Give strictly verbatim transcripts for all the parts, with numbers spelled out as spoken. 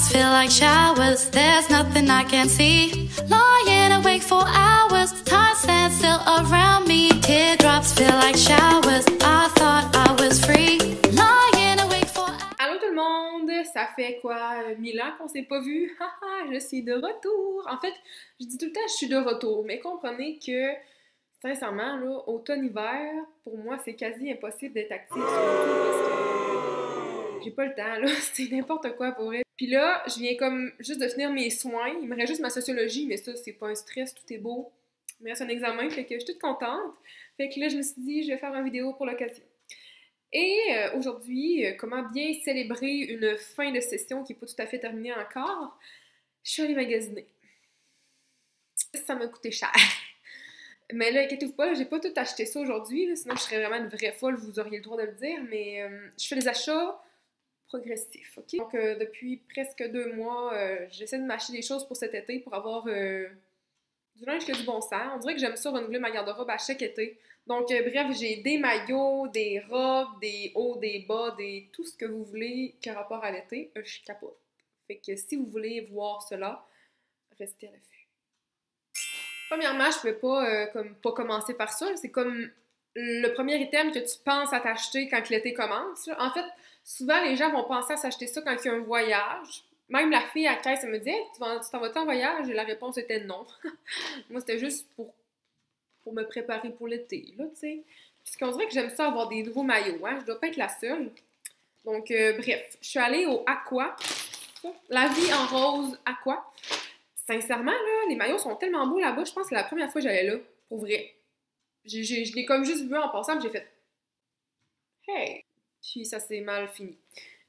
Teardrops feel like showers. There's nothing I can see. Lying awake for hours. Time stands still around me. Teardrops feel like showers. I thought I was free. Lying awake for hours. Allô tout le monde! Ça fait quoi? Mille ans qu'on s'est pas vu? Haha, je suis de retour! En fait, je dis tout le temps je suis de retour, mais comprenez que, sincèrement, là, automne-hiver, pour moi, c'est quasi impossible d'être active sur YouTube parce que j'ai pas le temps, là. C'est n'importe quoi pour vrai. Puis là, je viens comme juste de finir mes soins. Il me reste juste ma sociologie, mais ça, c'est pas un stress, tout est beau. Il me reste un examen, fait que je suis toute contente. Fait que là, je me suis dit, je vais faire une vidéo pour l'occasion. Et euh, aujourd'hui, euh, comment bien célébrer une fin de session qui n'est pas tout à fait terminée encore, je suis allée magasiner. Ça m'a coûté cher. Mais là, inquiétez-vous pas, j'ai pas tout acheté ça aujourd'hui, sinon je serais vraiment une vraie folle, vous auriez le droit de le dire, mais euh, je fais des achats progressifs, ok? Donc euh, depuis presque deux mois, euh, j'essaie de m'acheter des choses pour cet été pour avoir euh, du linge qui a du bon sens. On dirait que j'aime ça renouveler ma garde-robe à chaque été. Donc, euh, bref, j'ai des maillots, des robes, des hauts, des bas, des tout ce que vous voulez qui a rapport à l'été. Euh, je suis capote. Fait que si vous voulez voir cela, restez à l'affût. Premièrement, je pouvais pas, euh, comme, pas commencer par ça. C'est comme le premier item que tu penses à t'acheter quand l'été commence. Là. En fait, souvent, les gens vont penser à s'acheter ça quand il y a un voyage. Même la fille à la caisse, elle me dit hey, « Tu t'en vas-tu en voyage? » Et la réponse était non. Moi, c'était juste pour pour me préparer pour l'été, là, tu sais. Parce qu'on dirait que j'aime ça avoir des nouveaux maillots, hein. Je dois pas être la seule. Donc, euh, bref, je suis allée au Aqua. La vie en rose Aqua. Sincèrement, là, les maillots sont tellement beaux là-bas. Je pense que c'est la première fois que j'allais là, pour vrai. J'ai, j'ai, je l'ai comme juste vu en passant, j'ai fait « Hey! » Puis ça s'est mal fini.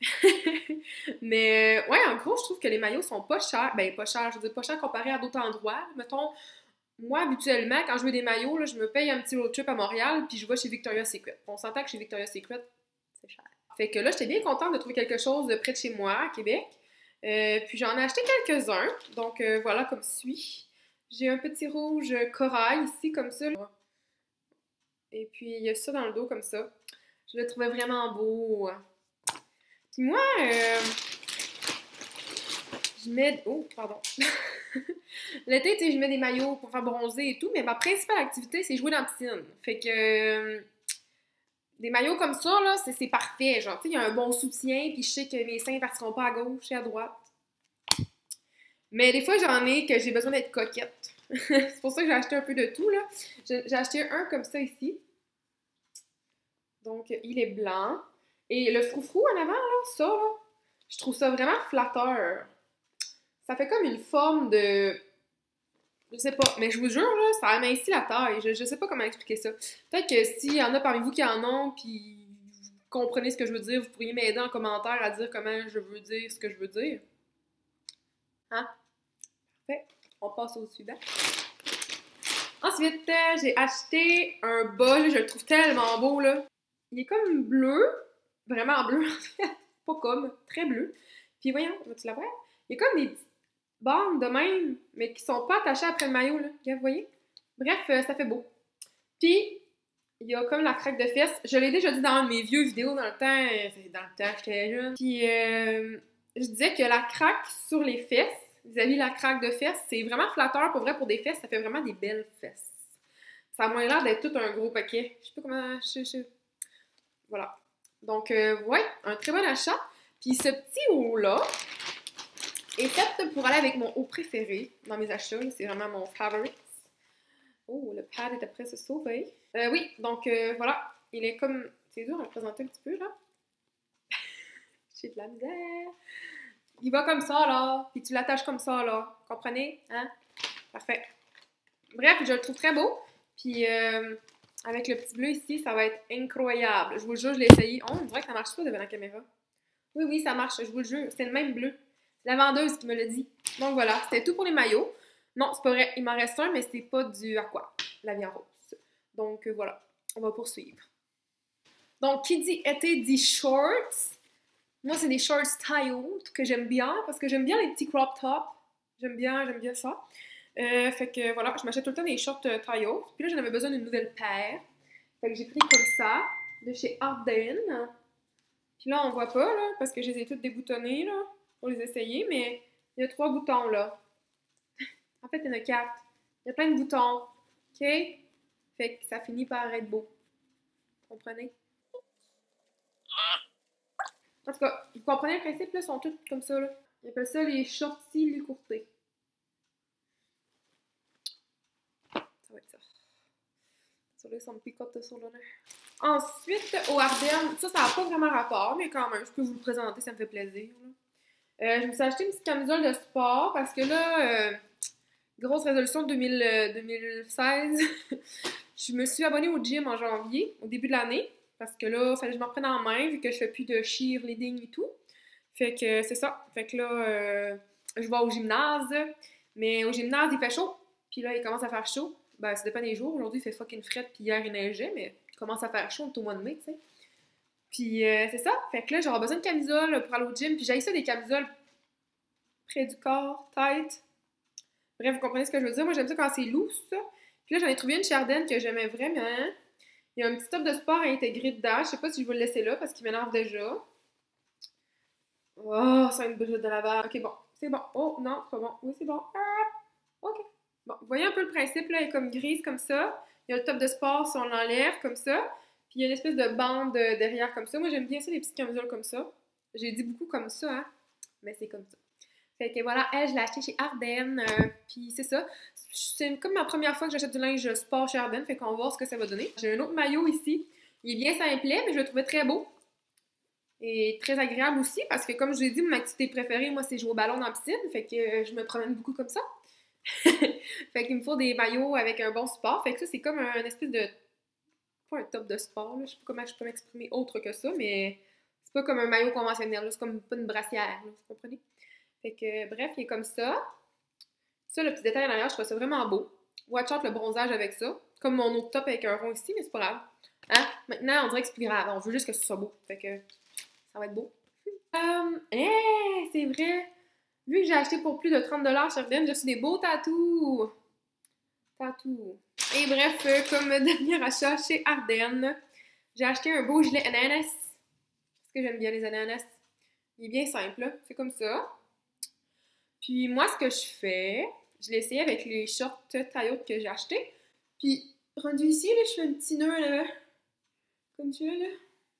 Mais, ouais, en gros, je trouve que les maillots sont pas chers. Ben, pas chers, je veux dire pas chers comparé à d'autres endroits. Mettons, moi, habituellement, quand je veux des maillots, là, je me paye un petit road trip à Montréal, puis je vais chez Victoria's Secret. On s'entend que chez Victoria's Secret, c'est cher. Fait que là, j'étais bien contente de trouver quelque chose de près de chez moi, à Québec. Euh, puis j'en ai acheté quelques-uns. Donc euh, voilà, comme suit. J'ai un petit rouge corail ici, comme ça. Là. Et puis il y a ça dans le dos, comme ça. Je le trouvais vraiment beau. Puis moi, euh, je mets... Oh, pardon. L'été, tu sais, je mets des maillots pour faire bronzer et tout, mais ma principale activité, c'est jouer dans la piscine. Fait que euh, des maillots comme ça, là, c'est, c'est parfait. Genre, tu sais, il y a un bon soutien, puis je sais que mes seins ne partiront pas à gauche et à droite. Mais des fois, j'en ai que j'ai besoin d'être coquette. C'est pour ça que j'ai acheté un peu de tout, là. J'ai, j'ai acheté un comme ça ici. Donc, il est blanc. Et le froufrou en avant, là, ça, là, je trouve ça vraiment flatteur. Ça fait comme une forme de... Je sais pas, mais je vous jure, là, ça amincit la taille. Je, je sais pas comment expliquer ça. Peut-être que s'il y en a parmi vous qui en ont, puis vous comprenez ce que je veux dire, vous pourriez m'aider en commentaire à dire comment je veux dire ce que je veux dire. Hein? Parfait. On passe au suivant. Ensuite, euh, j'ai acheté un bol. Je le trouve tellement beau, là. Il est comme bleu. Vraiment bleu, en fait. Pas comme, très bleu. Puis voyons, vas-tu la voir? Il y a comme des petites bandes de même, mais qui sont pas attachées après le maillot, là. Vous voyez? Bref, euh, ça fait beau. Puis, il y a comme la craque de fesses. Je l'ai déjà dit dans un de mes vieux vidéos dans le temps. C'est dans le temps, j'étais jeune. Puis, euh, je disais que la craque sur les fesses, vis-à-vis de la craque de fesses, c'est vraiment flatteur. Pour vrai, pour des fesses, ça fait vraiment des belles fesses. Ça a moins l'air d'être tout un gros paquet. Je sais pas comment... Je, je... Voilà. Donc, euh, ouais, un très bon achat. Puis, ce petit haut-là est fait pour aller avec mon haut préféré dans mes achats. C'est vraiment mon favorite. Oh, le pad est après se sauver. Euh, oui, donc euh, voilà. Il est comme... C'est dur à le présenter un petit peu, là. J'ai de la misère. Il va comme ça, là. Puis tu l'attaches comme ça, là. Comprenez? Hein? Parfait. Bref, je le trouve très beau. Puis euh, avec le petit bleu ici, ça va être incroyable. Je vous le jure, je l'ai essayé. Oh, on dirait que ça marche pas devant la caméra. Oui, oui, ça marche. Je vous le jure. C'est le même bleu. La vendeuse qui me l'a dit. Donc voilà, c'était tout pour les maillots. Non, c'est pas vrai, il m'en reste un, mais c'est pas du Aqua, la vie en rose. Donc euh, voilà, on va poursuivre. Donc, qui dit été dit shorts. Moi, c'est des shorts style que j'aime bien, parce que j'aime bien les petits crop tops. J'aime bien, j'aime bien ça. Euh, fait que voilà, je m'achète tout le temps des shorts euh, taille haute. Puis là, j'en avais besoin d'une nouvelle paire. Fait que j'ai pris comme ça, de chez Arden. Puis là, on voit pas, là, parce que je les ai toutes déboutonnées, là. pour les essayer, mais il y a trois boutons, là. En fait, il y en a quatre. Il y a plein de boutons, OK? Fait que ça finit par être beau. Vous comprenez? En tout cas, vous comprenez le principe, là, ils sont tous comme ça, là. Ils appellent ça les shorties l'écourté. Ça va être ça. Ça là, ça me picote sur l'honneur. Ensuite, au Ardennes, ça, ça n'a pas vraiment rapport, mais quand même, je peux vous le présenter, ça me fait plaisir. Euh, je me suis acheté une petite camisole de sport parce que là, euh, grosse résolution de deux mille, euh, deux mille seize, je me suis abonnée au gym en janvier, au début de l'année, parce que là, il fallait que je m'en prenne en main, vu que je fais plus de cheerleading et tout. Fait que c'est ça. Fait que là, euh, je vais au gymnase, mais au gymnase, il fait chaud, puis là, il commence à faire chaud. Ben, ça dépend des jours. Aujourd'hui, il fait fucking fret, puis hier, il neigeait, mais il commence à faire chaud, on est au mois de mai, tu sais. Puis euh, c'est ça. Fait que là, j'aurai besoin de camisole pour aller au gym, puis j'ai ça des camisoles près du corps, tête. Bref, vous comprenez ce que je veux dire. Moi, j'aime ça quand c'est loose, ça. Puis là, j'en ai trouvé une chez Ardennes que j'aimais vraiment. Il y a un petit top de sport à intégrer dedans. Je sais pas si je vais le laisser là, parce qu'il m'énerve déjà. Oh, ça a une bride de lavage. Ok, bon. C'est bon. Oh, non, c'est pas bon. Oui, c'est bon. Ah, ok. Bon, vous voyez un peu le principe, là, elle est comme grise comme ça. Il y a le top de sport si on l'enlève comme ça. Puis il y a une espèce de bande derrière comme ça. Moi, j'aime bien ça, les petites camisoles comme ça. J'ai dit beaucoup comme ça, hein. Mais c'est comme ça. Fait que voilà, elle, je l'ai acheté chez Ardennes. Euh, puis c'est ça. C'est comme ma première fois que j'achète du linge sport chez Ardennes. Fait qu'on va voir ce que ça va donner. J'ai un autre maillot ici. Il est bien simplet, mais je le trouvais très beau. Et très agréable aussi, parce que comme je vous ai dit, ma activité préférée, moi, c'est jouer au ballon dans la piscine. Fait que euh, je me promène beaucoup comme ça. Fait qu'il me faut des maillots avec un bon support. Fait que ça, c'est comme un espèce de... Pas un top de sport, là. Je sais pas comment je peux m'exprimer autre que ça, mais c'est pas comme un maillot conventionnel, là. C'est comme pas une brassière, là. Vous comprenez? Fait que, bref, il est comme ça. Ça, le petit détail en arrière, je trouve ça vraiment beau. Watch out le bronzage avec ça. Comme mon autre top avec un rond ici, mais c'est pas grave. Hein? Maintenant, on dirait que c'est plus grave. On veut juste que ce soit beau. Fait que ça va être beau. Um, hey, c'est vrai! Vu que j'ai acheté pour plus de trente dollars sur Ardennes, j'ai reçu des beaux tatous! Tatous! Et bref, euh, comme dernier achat chez Ardennes, j'ai acheté un beau gilet ananas. Parce que j'aime bien les ananas. Il est bien simple, là. C'est comme ça. Puis moi, ce que je fais, je l'ai essayé avec les shorts taille haute que j'ai achetés. Puis, rendu ici, là, je fais un petit nœud, là. Comme ça, là.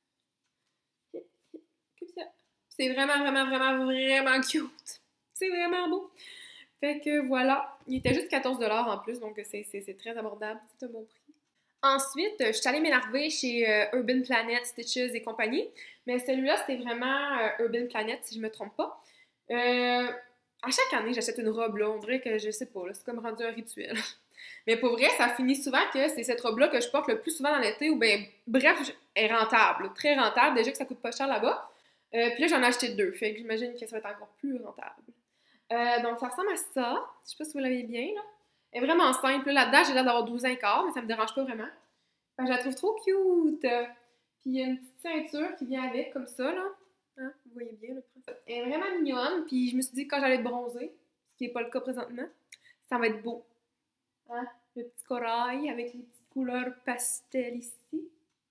Comme ça. C'est vraiment, vraiment, vraiment, vraiment cute. C'est vraiment beau. Fait que voilà. Il était juste quatorze dollars en plus, donc c'est très abordable. C'est un bon prix. Ensuite, je suis allée m'énerver chez euh, Urban Planet, Stitches et compagnie. Mais celui-là, c'était vraiment euh, Urban Planet, si je me trompe pas. Euh, à chaque année, j'achète une robe, là. On dirait que, je sais pas, c'est comme rendu un rituel. Mais pour vrai, ça finit souvent que c'est cette robe-là que je porte le plus souvent dans l'été, ou bien, bref, elle est rentable, très rentable. Déjà que ça coûte pas cher là-bas. Euh, puis là, j'en ai acheté deux, fait que j'imagine que ça va être encore plus rentable. Euh, donc, ça ressemble à ça. Je sais pas si vous l'avez bien, là. Elle est vraiment simple. Là-dedans, j'ai l'air d'avoir douze ans et quart, mais ça me dérange pas vraiment. Enfin, je la trouve trop cute. Puis, il y a une petite ceinture qui vient avec, comme ça, là. Hein? Vous voyez bien, le principe. Elle est vraiment mignonne. Puis, je me suis dit que quand j'allais être bronzée, ce qui n'est pas le cas présentement, ça va être beau. Hein? Le petit corail avec les petites couleurs pastel ici.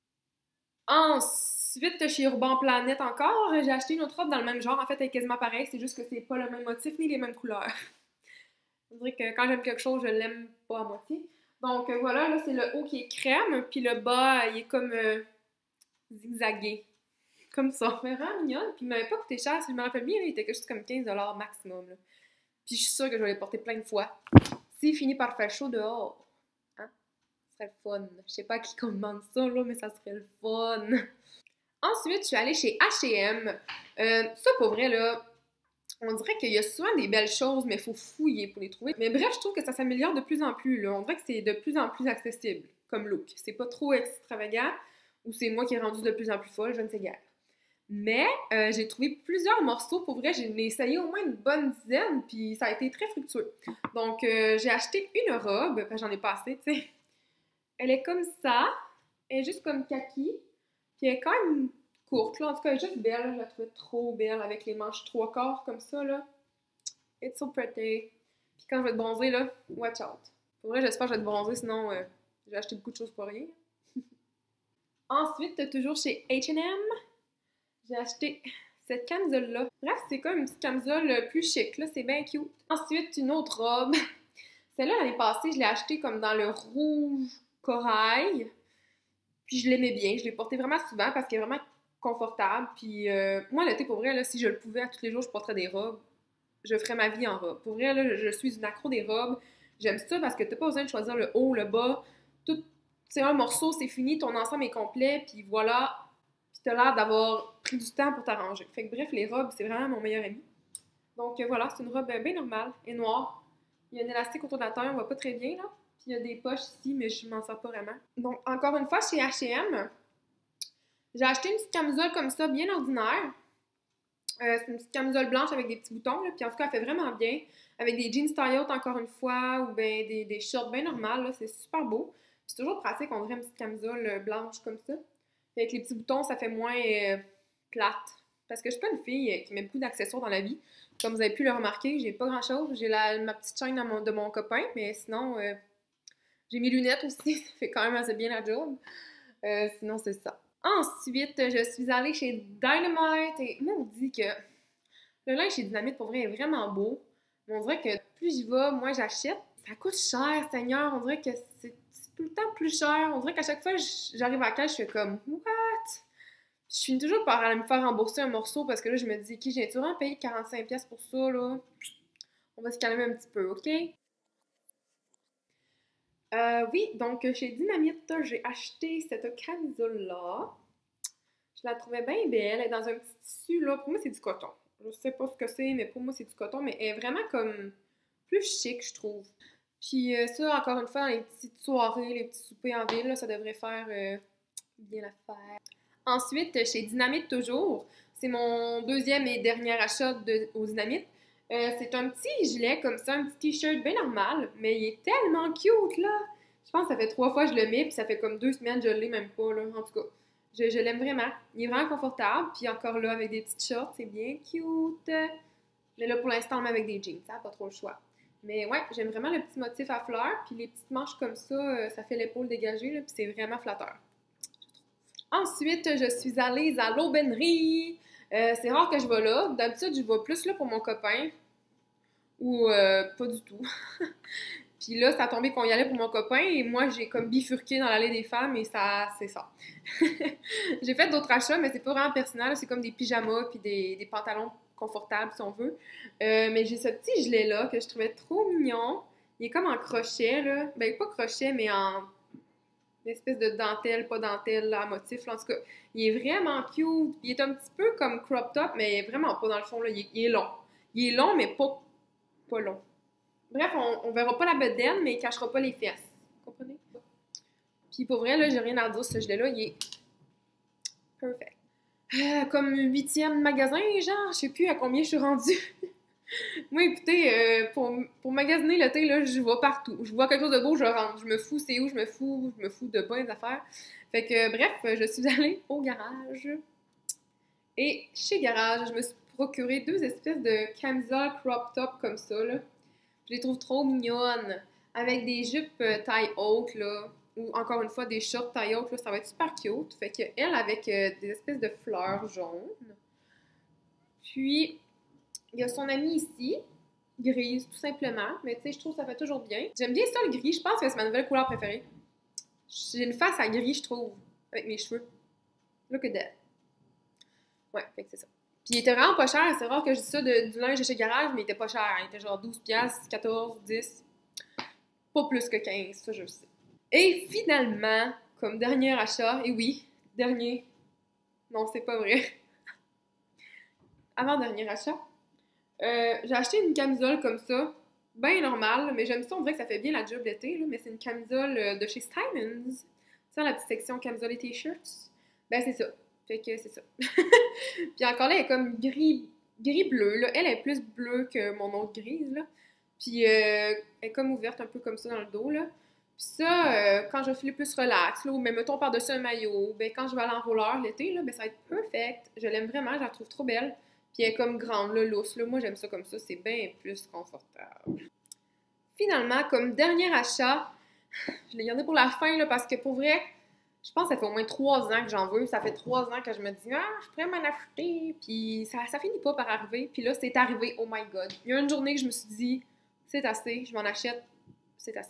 Ensuite, chez Urban Planet encore, j'ai acheté une autre robe dans le même genre. En fait, elle est quasiment pareille. C'est juste que c'est pas le même motif ni les mêmes couleurs. On dirait que quand j'aime quelque chose, je l'aime pas à moitié. Donc euh, voilà, là, c'est le haut qui est crème, puis le bas, il est comme euh, zigzagué. Comme ça. Vraiment mignonne. Puis il m'avait pas coûté cher. Si je me rappelle bien, là, il était juste comme quinze dollars maximum. Là. Puis je suis sûre que je vais les porter plein de fois. S'il finit par faire chaud dehors, hein, ça serait le fun. Je sais pas qui commande ça, là, mais ça serait le fun. Ensuite, je suis allée chez H et M. Euh, ça, pour vrai, là, on dirait qu'il y a souvent des belles choses, mais il faut fouiller pour les trouver. Mais bref, je trouve que ça s'améliore de plus en plus, là. On dirait que c'est de plus en plus accessible comme look. C'est pas trop extravagant, ou c'est moi qui ai rendu de plus en plus folle, je ne sais guère. Mais euh, j'ai trouvé plusieurs morceaux, pour vrai, j'ai essayé au moins une bonne dizaine, puis ça a été très fructueux. Donc, euh, j'ai acheté une robe, enfin, j'en ai pas assez, tu sais. Elle est comme ça, elle est juste comme kaki, puis elle est quand même courte, là. En tout cas, elle est juste belle, je la trouvais trop belle, avec les manches trois quarts comme ça, là. It's so pretty. Puis quand je vais être bronzée, là, watch out. Pour vrai, j'espère que je vais être bronzée, sinon euh, j'ai acheté beaucoup de choses pour rien. Ensuite, toujours chez H and M, j'ai acheté cette camisole-là. Bref, c'est comme une petite camisole plus chic, là, c'est bien cute. Ensuite, une autre robe. Celle-là, l'année passée, je l'ai achetée comme dans le rouge corail. Puis je l'aimais bien, je l'ai portée vraiment souvent parce qu'elle est vraiment confortable. Puis euh, moi, l'été, pour vrai, là, si je le pouvais, à tous les jours, je porterais des robes. Je ferais ma vie en robe. Pour vrai, là, je suis une accro des robes. J'aime ça parce que t'as pas besoin de choisir le haut, le bas. Tout, c'est un morceau, c'est fini, ton ensemble est complet, puis voilà. Puis t'as l'air d'avoir pris du temps pour t'arranger. Fait que bref, les robes, c'est vraiment mon meilleur ami. Donc euh, voilà, c'est une robe bien normale, et noire. Il y a un élastique autour de la taille, on voit pas très bien, là. Puis il y a des poches ici, mais je m'en sers pas vraiment. Donc, encore une fois, chez H et M, j'ai acheté une petite camisole comme ça, bien ordinaire. Euh, c'est une petite camisole blanche avec des petits boutons, là, puis en tout cas, elle fait vraiment bien. Avec des jeans taille-haute, encore une fois, ou ben des, des shorts bien normales, là, c'est super beau. C'est toujours pratique, on dirait une petite camisole blanche comme ça. Et avec les petits boutons, ça fait moins euh, plate. Parce que je suis pas une fille euh, qui met beaucoup d'accessoires dans la vie. Comme vous avez pu le remarquer, j'ai pas grand-chose. J'ai la, ma petite chaîne mon, de mon copain, mais sinon, euh, j'ai mes lunettes aussi, ça fait quand même assez bien la job. Euh, sinon, c'est ça. Ensuite, je suis allée chez Dynamite et moi, on dit que le linge chez Dynamite, pour vrai, est vraiment beau. Mais on dirait que plus j'y vais, moins j'achète. Ça coûte cher, Seigneur. On dirait que c'est tout le temps plus cher. On dirait qu'à chaque fois, j'arrive à la caisse, je fais comme « What? » Je finis toujours par aller me faire rembourser un morceau parce que là, je me dis « Ok, j'ai vraiment payé quarante-cinq dollars pour ça, là. On va se calmer un petit peu, OK? » Euh, oui, donc chez Dynamite, j'ai acheté cette camisole-là. Je la trouvais bien belle. Elle est dans un petit tissu, là. Pour moi, c'est du coton. Je sais pas ce que c'est, mais pour moi, c'est du coton. Mais elle est vraiment comme plus chic, je trouve. Puis euh, ça, encore une fois, dans les petites soirées, les petits soupers en ville, là, ça devrait faire euh, bien l'affaire. Ensuite, chez Dynamite toujours, c'est mon deuxième et dernier achat de, au Dynamite. Euh, c'est un petit gilet comme ça, un petit t-shirt bien normal, mais il est tellement cute, là! Je pense que ça fait trois fois que je le mets, puis ça fait comme deux semaines que je l'ai même pas, là. En tout cas, je, je l'aime vraiment. Il est vraiment confortable, puis encore là, avec des petites shorts, c'est bien cute. Mais là, pour l'instant, on met avec des jeans, ça n'a pas trop le choix. Mais ouais, j'aime vraiment le petit motif à fleurs, puis les petites manches comme ça, ça fait l'épaule dégagée, là, puis c'est vraiment flatteur. Ensuite, je suis allée à l'aubainerie. Euh, c'est rare que je vais là. D'habitude, je vais plus là pour mon copain. Ou euh, pas du tout. Puis là, ça a tombé qu'on y allait pour mon copain et moi, j'ai comme bifurqué dans l'allée des femmes et ça, c'est ça. J'ai fait d'autres achats, mais c'est pas vraiment personnel. C'est comme des pyjamas puis des, des pantalons confortables, si on veut. Euh, mais j'ai ce petit gilet-là que je trouvais trop mignon. Il est comme en crochet, là. Ben, pas crochet, mais en une espèce de dentelle, pas dentelle, là, à motif. Là. En tout cas, il est vraiment cute. Il est un petit peu comme crop top, mais vraiment pas dans le fond. Là. Il, est, il est long. Il est long, mais pas, pas long. Bref, on, on verra pas la bedaine, mais il cachera pas les fesses. Vous comprenez? Puis pour vrai, là, j'ai rien à dire. Ce gilet-là, il est perfect. Euh, comme huitième magasin, genre, je sais plus à combien je suis rendue. Moi, écoutez, euh, pour, pour magasiner l'été, là, je vais partout. Je vois quelque chose de beau, je rentre. Je me fous, c'est où, je me fous, je me fous de bonnes affaires. Fait que, bref, je suis allée au garage. Et chez Garage, je me suis procuré deux espèces de camisoles crop top comme ça, là. Je les trouve trop mignonnes. Avec des jupes taille haute, là. Ou encore une fois, des shorts taille haute, là. Ça va être super cute. Fait que, elle, avec euh, des espèces de fleurs jaunes. Puis, il y a son amie ici, grise, tout simplement. Mais tu sais, je trouve que ça fait toujours bien. J'aime bien ça, le gris. Je pense que c'est ma nouvelle couleur préférée. J'ai une face à gris, je trouve, avec mes cheveux. Look at that. Ouais, fait que c'est ça. Puis il était vraiment pas cher. C'est rare que je dise ça de, du linge de chez Garage, mais il était pas cher. Il était genre douze dollars, quatorze, dix. Pas plus que quinze, ça je le sais. Et finalement, comme dernier achat, et oui, dernier. Non, c'est pas vrai. Avant-dernier achat. Euh, j'ai acheté une camisole comme ça, bien normale, mais j'aime ça, on dirait que ça fait bien la job d'été, là, mais c'est une camisole de chez Steinmans. Ça, la petite section camisole et t-shirts. Ben, c'est ça. Fait que c'est ça. Puis encore là, elle est comme gris, gris-bleu, là. Elle est plus bleue que mon autre grise, là. Puis euh, elle est comme ouverte un peu comme ça dans le dos, là. Puis ça, euh, quand je vais filer plus relax, là, ou même mettons par-dessus un maillot, ben quand je vais aller en roller l'été, là, ben ça va être perfect. Je l'aime vraiment, je la trouve trop belle. Puis elle est comme grande, là, lousse, là. Moi, j'aime ça comme ça, c'est bien plus confortable. Finalement, comme dernier achat, je l'ai gardé pour la fin, là, parce que pour vrai, Je pense que ça fait au moins trois ans que j'en veux. Ça fait trois ans que je me dis « Ah, je pourrais m'en acheter. » Puis ça, ça finit pas par arriver. Puis là, c'est arrivé. Oh my God. Il y a une journée que je me suis dit « C'est assez. Je m'en achète. C'est assez. »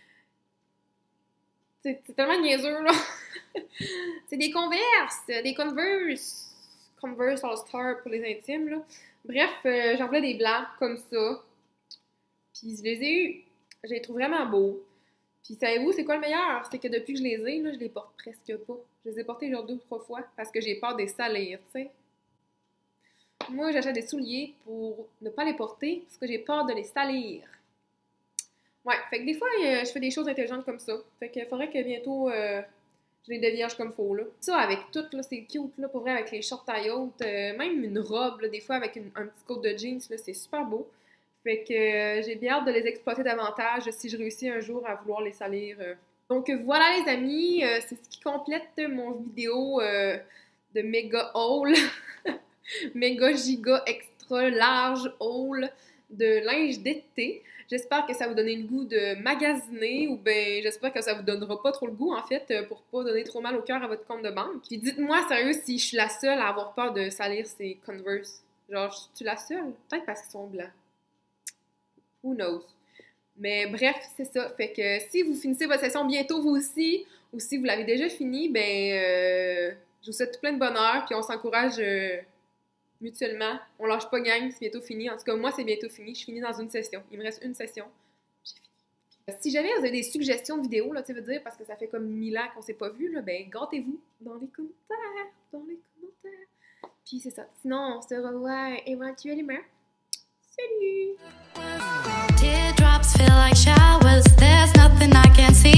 C'est tellement niaiseux, là. C'est des Converse. Des Converse. Converse All-Star pour les intimes, là. Bref, euh, j'en voulais des blancs comme ça. Puis je les ai eus. Je les trouve vraiment beaux. Puis savez-vous, c'est quoi le meilleur? C'est que depuis que je les ai, là, je les porte presque pas. Je les ai portés genre deux ou trois fois parce que j'ai peur de les salir, tu sais. Moi, j'achète des souliers pour ne pas les porter parce que j'ai peur de les salir. Ouais, fait que des fois, euh, je fais des choses intelligentes comme ça. Fait qu'il faudrait que bientôt, euh, je les dévierge comme faut, là. Ça, avec tout, là, c'est cute, là, pour vrai, avec les shorts taille haute. Euh, même une robe, là, des fois, avec une, un petit coat de jeans, là, c'est super beau. Fait que euh, j'ai bien hâte de les exploiter davantage si je réussis un jour à vouloir les salir. Euh. Donc voilà les amis, euh, c'est ce qui complète mon vidéo euh, de méga haul, méga giga extra large haul de linge d'été. J'espère que ça vous donne le goût de magasiner ou ben j'espère que ça vous donnera pas trop le goût en fait pour pas donner trop mal au cœur à votre compte de banque. Puis dites-moi sérieux si je suis la seule à avoir peur de salir ces Converse. Genre, je suis la seule? Peut-être parce qu'ils sont blancs. Who knows? Mais bref, c'est ça. Fait que si vous finissez votre session bientôt, vous aussi, ou si vous l'avez déjà fini, ben, euh, je vous souhaite plein de bonheur, puis on s'encourage euh, mutuellement. On lâche pas gang, c'est bientôt fini. En tout cas, moi, c'est bientôt fini. Je finis dans une session. Il me reste une session. J'ai fini. Si jamais vous avez des suggestions de vidéos, là, tu veux dire, parce que ça fait comme mille ans qu'on s'est pas vu, là, ben, gâtez-vous dans les commentaires. Dans les commentaires. Puis c'est ça. Sinon, on se revoit éventuellement. Salut! Teardrops feel like showers. There's nothing I can see.